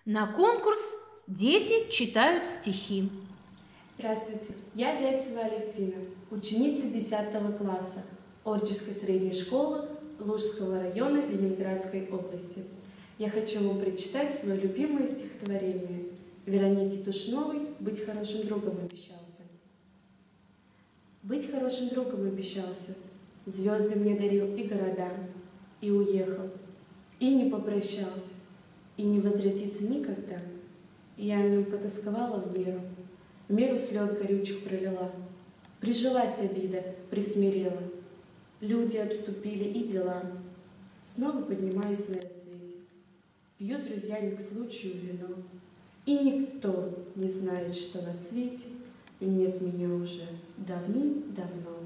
На конкурс дети читают стихи. Здравствуйте, я Зайцева Алевтина, ученица 10 класса Орджской средней школы Лужского района Ленинградской области. Я хочу вам прочитать свое любимое стихотворение Вероники Тушновой «Быть хорошим другом обещался». Быть хорошим другом обещался, звезды мне дарил и города, и уехал, и не попрощался, и не возвратится никогда. Я о нем потасковала в меру слез горючих пролила. Прижилась обида, присмирела. Люди обступили и дела. Снова поднимаюсь на рассвете. Пью с друзьями к случаю вино. И никто не знает, что на свете нет меня уже давным-давно.